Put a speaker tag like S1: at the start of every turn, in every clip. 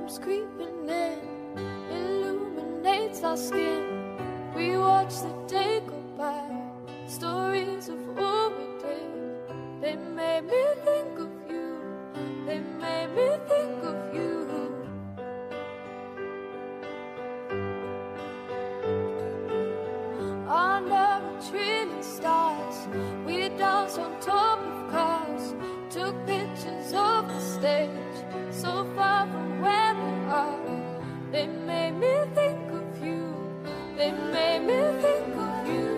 S1: comes creeping in, illuminates our skin. We watch the day go by, stories of what we did. They made me think of you, they made me think of you. Under a trillion stars, we danced on top of cars, took pictures of the stage, so far from where we are. They made me think of you, they made me think of you.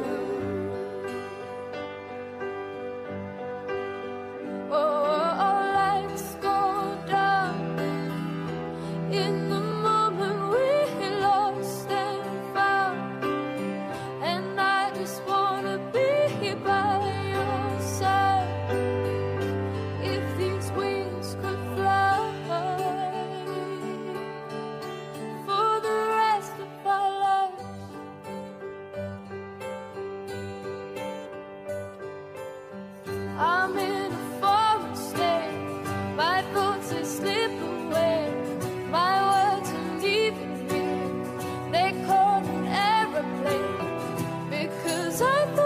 S1: Oh, lights go down in the moment we lost and found, and I just wanna be by your side. If these wings could fly for the rest of our lives. I'm in a foreign state, my thoughts they slip away, my words are leaving me, they call an aeroplane, because I thought